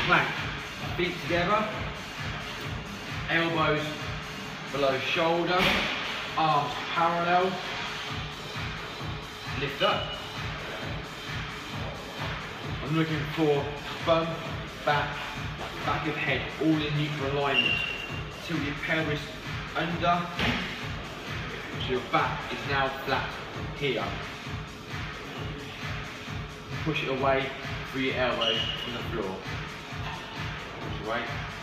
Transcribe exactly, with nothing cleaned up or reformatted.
plank. Feet together, elbows below shoulder, arms parallel, lift up. I'm looking for bum, back, back of head, all in neutral alignment. Till your pelvis under, so your back is now flat here. Push it away through your elbows from the floor. Push away.